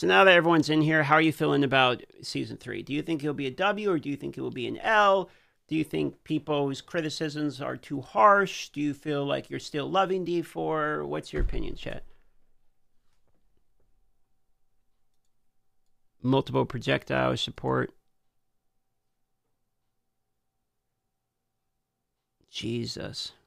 So now that everyone's in here, how are you feeling about Season 3? Do you think it'll be a W, or do you think it will be an L? Do you think people's criticisms are too harsh? Do you feel like you're still loving D4? What's your opinion, chat? Multiple projectile support. Jesus.